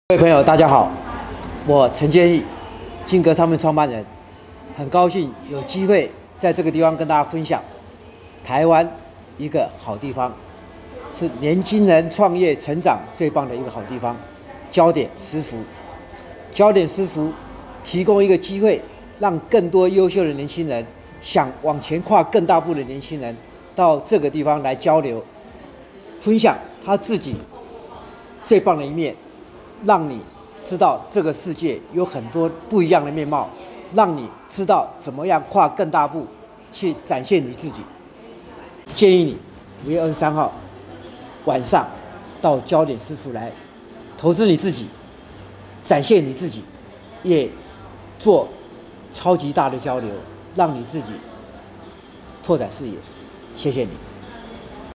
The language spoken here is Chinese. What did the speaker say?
各位朋友，大家好，我陈建义，金格唱片创办人，很高兴有机会在这个地方跟大家分享台湾一个好地方，是年轻人创业成长最棒的一个好地方——焦点私塾。焦点私塾提供一个机会，让更多优秀的年轻人，想往前跨更大步的年轻人，到这个地方来交流，分享他自己最棒的一面。让你知道这个世界有很多不一样的面貌，让你知道怎么样跨更大步去展现你自己。建议你5月23号晚上到焦点私塾来投资你自己，展现你自己，也做超级大的交流，让你自己拓展视野。谢谢你。